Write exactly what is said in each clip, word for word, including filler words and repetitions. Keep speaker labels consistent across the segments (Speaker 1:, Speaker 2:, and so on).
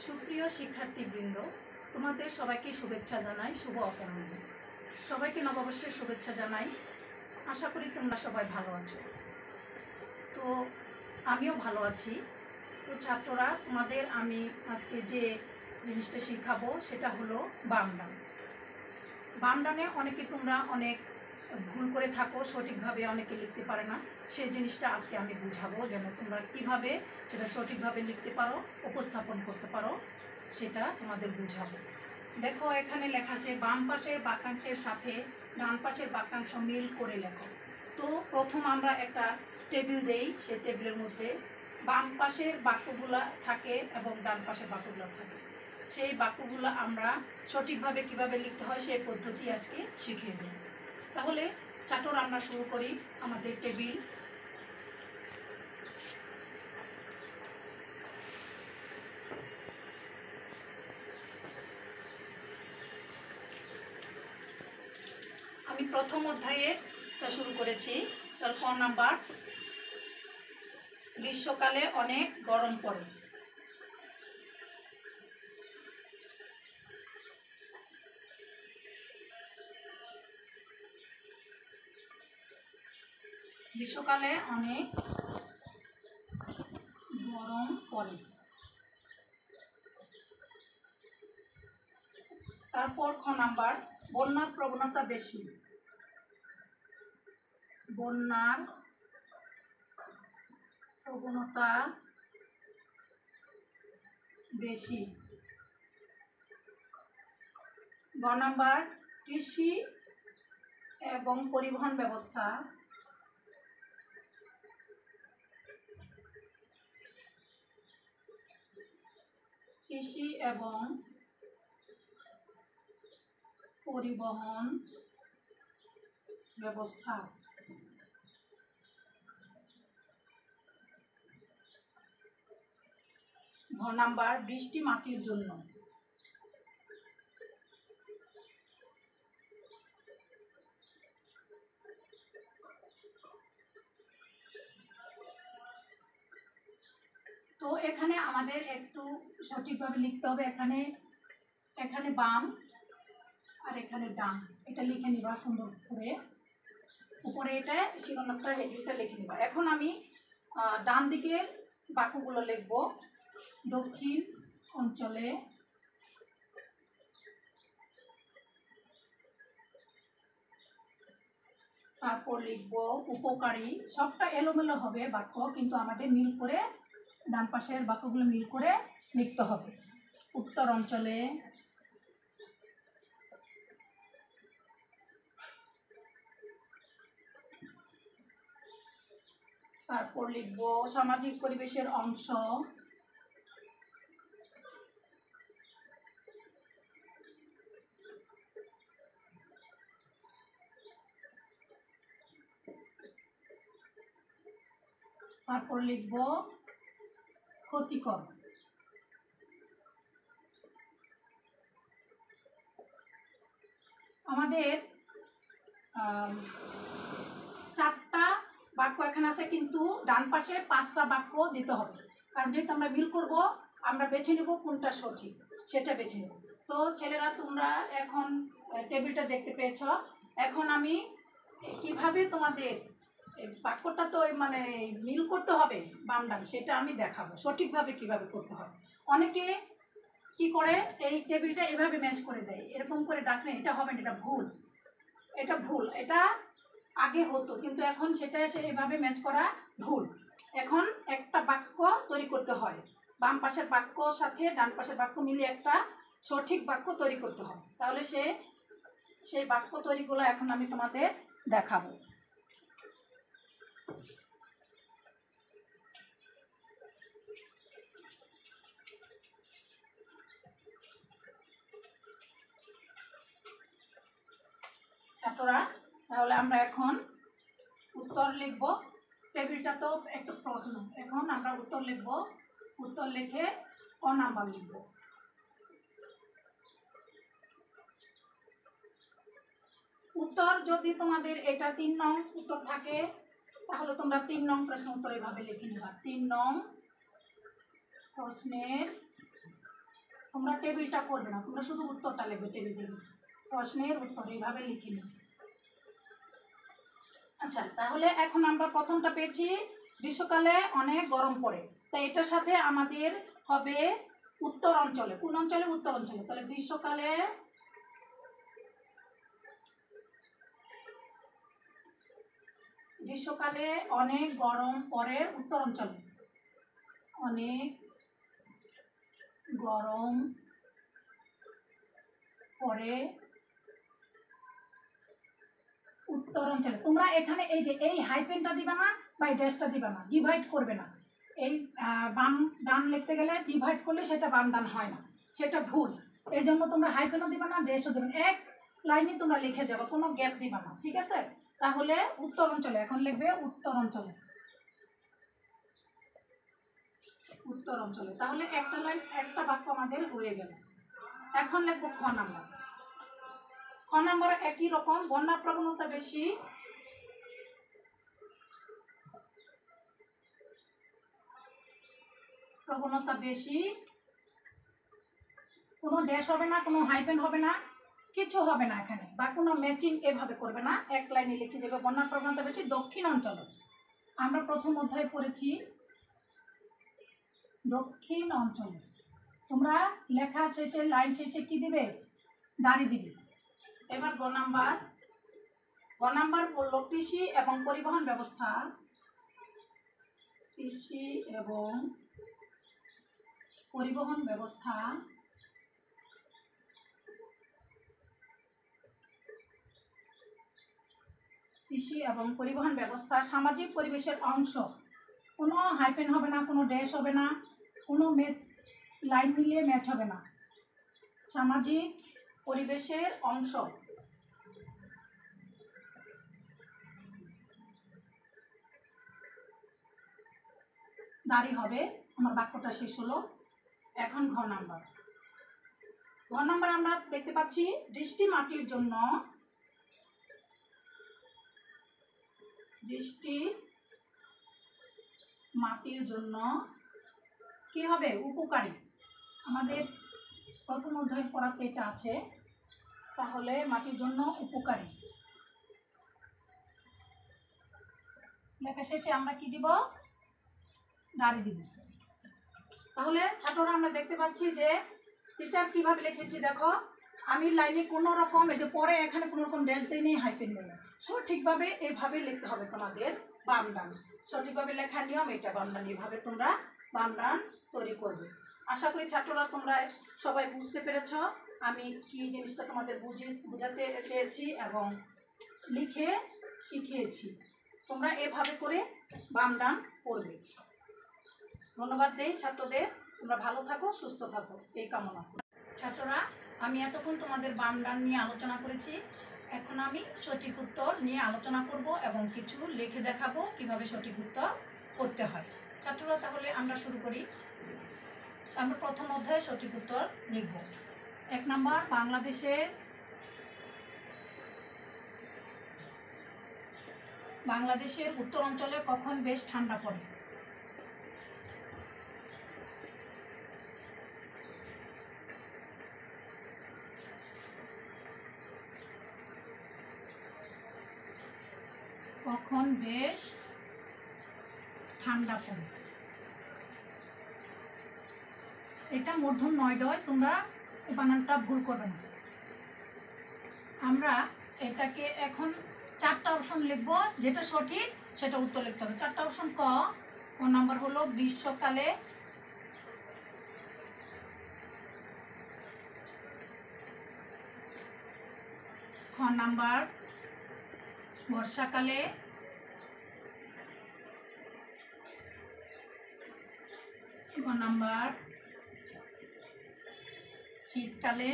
Speaker 1: সুপ্রিয় শিক্ষার্থীবৃন্দ, তোমাদের সবাইকে শুভেচ্ছা জানাই। শুভ অপরাহ্ন। সবাইকে নববর্ষের শুভেচ্ছা জানাই। আশা করি তোমরা সবাই ভালো আছো। তো আমিও ভালো আছি। তো ছাত্ররা, তোমাদের আমি আজকে যে জিনিসটা শেখাবো সেটা হলো বামডান। বামডানে অনেকে তোমরা অনেক ভুল করে থাকো, সঠিকভাবে অনেকে লিখতে পারে না। সেই জিনিসটা আজকে আমি বুঝাবো, যেন তোমরা কীভাবে সেটা সঠিকভাবে লিখতে পারো, উপস্থাপন করতে পারো, সেটা তোমাদের বুঝাবো। দেখো, এখানে লেখা আছে বাম পাশের বাক্যাংশের সাথে ডান পাশের বাক্যাংশ মিল করে লেখো। তো প্রথম আমরা একটা টেবিল দেই, সেই টেবিলের মধ্যে বাম পাশের বাক্যগুলো থাকে এবং ডান পাশের বাক্যগুলো থাকে। সেই বাক্যগুলো আমরা সঠিকভাবে কিভাবে লিখতে হয় সেই পদ্ধতি আজকে শিখিয়ে দিই। তাহলে ছাত্ররা, আমরা শুরু করি আমাদের টেবিল। আমি প্রথম অধ্যায়ে তা শুরু করেছি। তার ক নাম্বার, গ্রীষ্মকালে অনেক গরম পড়ে। গ্রীষ্মকালে অনেক গরম পড়ে। তারপর খ নাম্বার, বন্যার প্রবণতা বেশি। বন্যার প্রবণতা বেশি। গ নাম্বার, কৃষি এবং পরিবহন ব্যবস্থা কৃষি এবং পরিবহন ব্যবস্থা ঘ নাম্বার, বৃষ্টি মাটির জন্য। তো এখানে আমাদের একটু সঠিকভাবে লিখতে হবে। এখানে এখানে বাম আর এখানে ডান, এটা লিখে নিবা সুন্দর করে। উপরে এটা শিরোনামটা, হেডিংটা লিখে নিবা। এখন আমি ডান দিকের বাক্যগুলো লিখব। দক্ষিণ অঞ্চলে তারপর লিখব উপকারী। সবটা এলোমেলো হবে বাক্য, কিন্তু আমাদের মিল করে ডান পাশের বাক্যগুলো মিল করে লিখতে হবে। উত্তর অঞ্চলে তারপর লিখব সামাজিক পরিবেশের অংশ। তারপর লিখব ক্ষতিকর। আমাদের চারটা বাক্য এখানে আছে, কিন্তু ডান পাশে পাঁচটা বাক্য দিতে হবে। কারণ যেহেতু আমরা মিল করব, আমরা বেছে নেব কোনটা সঠিক, সেটা বেছে নেব। তো ছেলেরা, তোমরা এখন টেবিলটা দেখতে পেয়েছ। এখন আমি কিভাবে তোমাদের বাক্যটা তো মানে মিল করতে হবে বাম ডান, সেটা আমি দেখাবো সঠিকভাবে কিভাবে করতে হয়। অনেকে কি করে, এই টেবিলটা এভাবে ম্যাচ করে দেয়, এরকম করে ডাকলে এটা হবে না, এটা ভুল। এটা ভুল, এটা আগে হতো, কিন্তু এখন সেটা এসে এভাবে ম্যাচ করা ভুল। এখন একটা বাক্য তৈরি করতে হয়, বাম পাশের বাক্যর সাথে ডান পাশের বাক্য মিলিয়ে একটা সঠিক বাক্য তৈরি করতে হয়। তাহলে সে সেই বাক্য তৈরিগুলো এখন আমি তোমাদের দেখাবো। ছাত্ররা, তাহলে আমরা এখন উত্তর লিখব। টেবিলটা তো একটা প্রশ্ন, এখন আমরা উত্তর লিখব। উত্তর লিখে ক নাম্বার লিখব। উত্তর যদি তোমাদের এটা তিন নং উত্তর থাকে, তাহলে তোমরা তিন নং প্রশ্ন উত্তর এভাবে লিখে নেবা। তিন নং প্রশ্নের তোমরা টেবিলটা করবে না, তোমরা শুধু উত্তরটা লিখবে টেবিল থেকে, প্রশ্নের উত্তর এইভাবে লিখে নিও। আচ্ছা, তাহলে এখন আমরা প্রথমটা পেয়েছি গ্রীষ্মকালে অনেক গরম পড়ে, তাই এটার সাথে আমাদের হবে উত্তর অঞ্চলে। কোন অঞ্চলে? উত্তর অঞ্চলে। তাহলে গ্রীষ্মকালে গ্রীষ্মকালে অনেক গরম পড়ে উত্তর অঞ্চলে, অনেক গরম পড়ে উত্তর অঞ্চলে। তোমরা এখানে এই যে এই হাইপেনটা দিবা না বা এই ড্যাশটা দিবা না, ডিভাইড করবে না। এই বাম ডান লিখতে গেলে ডিভাইড করলে সেটা বাম ডান হয় না, সেটা ভুল। এই জন্য তোমরা হাইপেনও দিবা না, ড্যাশও দিবা না, এক লাইনে তোমরা লিখে যাবে, কোনো গ্যাপ দিবা না, ঠিক আছে? তাহলে উত্তর অঞ্চলে এখন লিখবে উত্তর অঞ্চলে, উত্তর অঞ্চলে। তাহলে একটা লাইন একটা বাক্য আমাদের হয়ে গেল। এখন লিখবো খ নাম্বার। খ নাম্বার একই রকম, বন্যার প্রবণতা বেশি, প্রবণতা বেশি, কোনো ড্যাশ হবে না, কোনো হাইপেন হবে না, কিছু হবে না এখানে, বা কোনো ম্যাচিং এভাবে করবে না, এক লাইনে লিখে যাবে বন্যার প্রবণতা বেশি দক্ষিণ অঞ্চলে। আমরা প্রথম অধ্যায়ে পড়েছি দক্ষিণ অঞ্চলে। তোমরা লেখা শেষে লাইন শেষে কি দিবে? দাড়ি দিবে। এবার গ নাম্বার, গ নাম্বার বললো কৃষি এবং পরিবহন ব্যবস্থা, কৃষি এবং পরিবহন ব্যবস্থা কৃষি এবং পরিবহন ব্যবস্থা সামাজিক পরিবেশের অংশ। কোনো হাইপেন হবে না, কোনো ড্যাশ হবে না, কোনো ম্যাচ লাইন মিলিয়ে ম্যাচ হবে না, সামাজিক পরিবেশের অংশ। দাঁড়ি হবে। আমার বাক্যটা শেষ হলো। এখন ঘ নাম্বার, ঘ নাম্বার আমরা দেখতে পাচ্ছি বৃষ্টি মাটির জন্য, বৃষ্টি মাটির জন্য কি হবে? উপকারী। আমাদের প্রথম অধ্যায় পড়াতে এটা আছে, তাহলে মাটির জন্য উপকারী। লেখা শেষে আমরা কি দিব? দাঁড়ি দিব। তাহলে ছাত্ররা আমরা দেখতে পাচ্ছি যে টিচার কিভাবে লিখেছি দেখো, আমি লাইনে কোনো রকম এই যে পরে এখানে কোনো রকম ড্যাশ দিই নেই, হাইপেন দেই না, সঠিকভাবে এভাবে লিখতে হবে তোমাদের বাম ডান। সঠিকভাবে লেখার নিয়ম এটা, বাম ডান এভাবে তোমরা বাম ডান তৈরি করবে। আশা করি ছাত্ররা তোমরা সবাই বুঝতে পেরেছ আমি কি জিনিসটা তোমাদের বুঝে বোঝাতে চেয়েছি এবং লিখে শিখিয়েছি। তোমরা এভাবে করে বাম ডান করবে। ধন্যবাদ দেই ছাত্রদের। তোমরা ভালো থাকো, সুস্থ থাকো, এই কামনা। ছাত্ররা, আমি এতক্ষণ তোমাদের বাম ডান নিয়ে আলোচনা করেছি, এখন আমি সঠিক উত্তর নিয়ে আলোচনা করব এবং কিছু লিখে দেখাবো কিভাবে সঠিক উত্তর করতে হয়। ছাত্ররা, তাহলে আমরা শুরু করি। আমরা প্রথম অধ্যায়ে সঠিক উত্তর লিখব। এক নম্বর, বাংলাদেশের বাংলাদেশের উত্তর অঞ্চলে কখন বেশ ঠান্ডা পড়ে? কখন বেশ ঠান্ডা পড়ে, এটা মূর্ধন্য নয় ডয়, তোমরা বানানটা ভুল করবে না। আমরা এটাকে এখন চারটা অপশন লিখব, যেটা সঠিক সেটা উত্তর লিখতে হবে। চারটা অপশন। ক ক নাম্বার হলো গ্রীষ্মকালে, খ নাম্বার বর্ষাকালে, গ নাম্বার শীতকালে,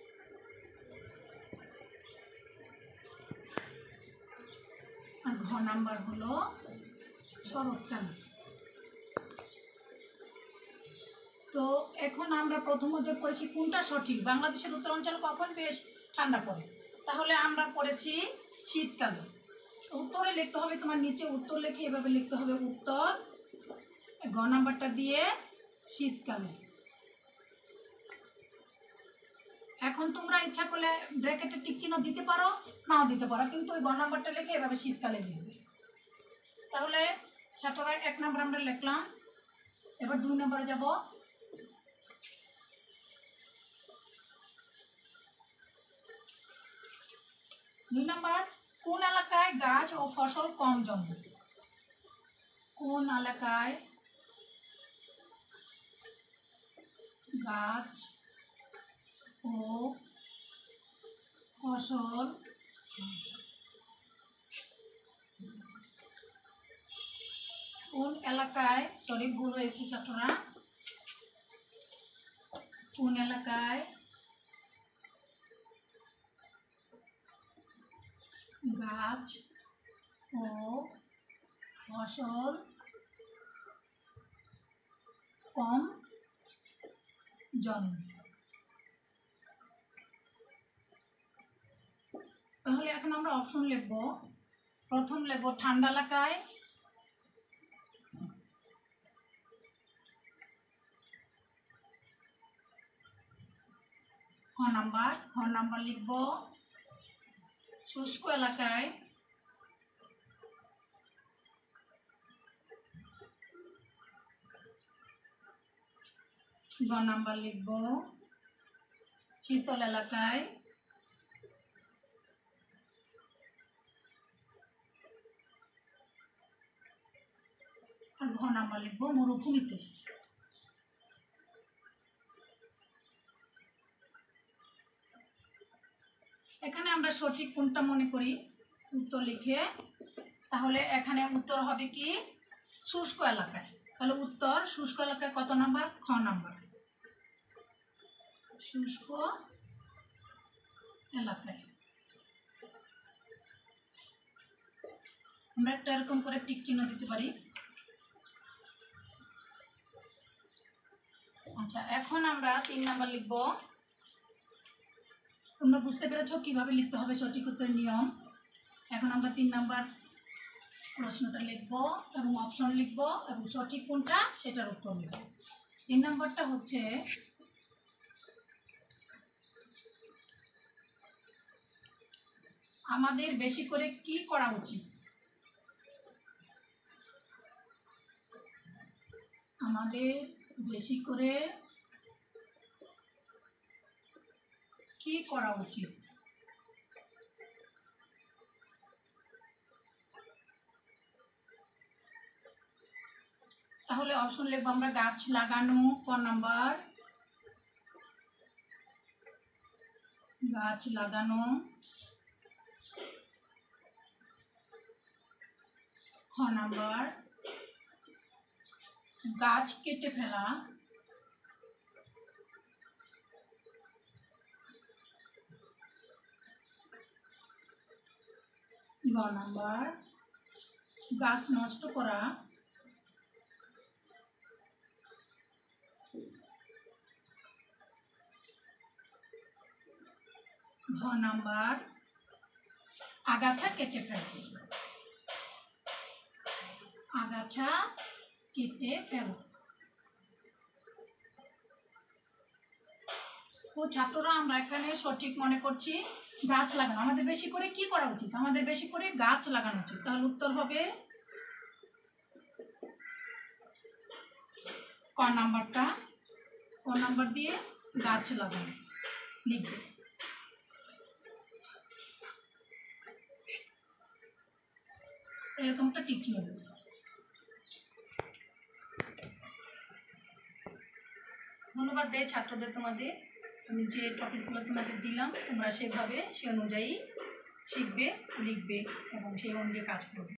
Speaker 1: আর ঘ নাম্বার হলো শরৎকালে। তো এখন আমরা প্রথম অধ্যায় পড়েছি কোনটা সঠিক, বাংলাদেশের উত্তরাঞ্চল কখন বেশ ঠান্ডা পড়ে। তাহলে আমরা পড়েছি শীতকালে। উত্তরে লিখতে হবে, তোমার নিচে উত্তর লিখে এভাবে লিখতে হবে উত্তর, ঘ নাম্বারটা দিয়ে শীতকালে। এখন তোমরা ইচ্ছা করলে ব্র্যাকেটে টিক চিহ্ন দিতে পারো, নাও দিতে পারো, কিন্তু ওই ঘ নাম্বারটা লিখে এভাবে শীতকালে লিখবে। তাহলে ছাত্ররা এক নম্বর আমরা লিখলাম। এবার দুই নম্বরে যাব। দুই নম্বর, কোন এলাকায় গাছ ও ফসল কম জন্মে? কোন এলাকায় গাছ ও ফসল কোন এলাকায় সরি ভুল হয়েছে ছাত্ররা, কোন এলাকায় গাছ ও ফসল কম জন্মে? তাহলে এখন আমরা অপশন লিখব। প্রথম লিখব ঠান্ডা এলাকায়, খ নাম্বার খ নাম্বার লিখব শুষ্ক এলাকায়, গ নাম্বার লিখব শীতল এলাকায়, আর ঘ নাম্বার লিখব মরুভূমিতে। এখানে আমরা সঠিক কোনটা মনে করি উত্তর লিখে, তাহলে এখানে উত্তর হবে কি শুষ্ক এলাকায়। তাহলে উত্তর শুষ্ক এলাকায় কত নাম্বার? খ নাম্বার, শুষ্ক এলাকায়। আমরা একটা এরকম করে টিক চিহ্ন দিতে পারি। আচ্ছা, এখন আমরা তিন নাম্বার লিখব। তোমরা বুঝতে পেরেছো কিভাবে লিখতে হবে সঠিক উত্তরের নিয়ম। এখন আমরা তিন নাম্বার প্রশ্নটা লিখব এবং অপশন লিখব এবং সঠিক কোনটা সেটার উত্তর লিখব। তিন নাম্বারটা হচ্ছে আমাদের বেশি করে কি করা উচিত? আমাদের বেশি করে কি করা উচিত? তাহলে অপশন লিখবো আমরা গাছ লাগানো, ক নাম্বার গাছ লাগানো, খ নাম্বার গাছ কেটে ফেলা, গ নাম্বার গাছ নষ্ট করা, ঘ নাম্বার আগাছা কেটে ফেলা, আগাছা কেটে ফেলা। তো ছাত্ররা আমরা এখানে সঠিক মনে করছি গাছ লাগানো। আমাদের বেশি করে কি করা উচিত? আমাদের বেশি করে গাছ লাগানো উচিত। তাহলে উত্তর হবে ক নাম্বারটা, ক নাম্বার দিয়ে গাছ লাগানো লিখবে। এরকমটা টিক চিহ্ন দেবে। ধন্যবাদ দেয় ছাত্রদের। তোমাদের আমি যে টপিকগুলো তোমাদের দিলাম তোমরা সেভাবে সে অনুযায়ী শিখবে, লিখবে এবং সেই অনুযায়ী কাজ করবে।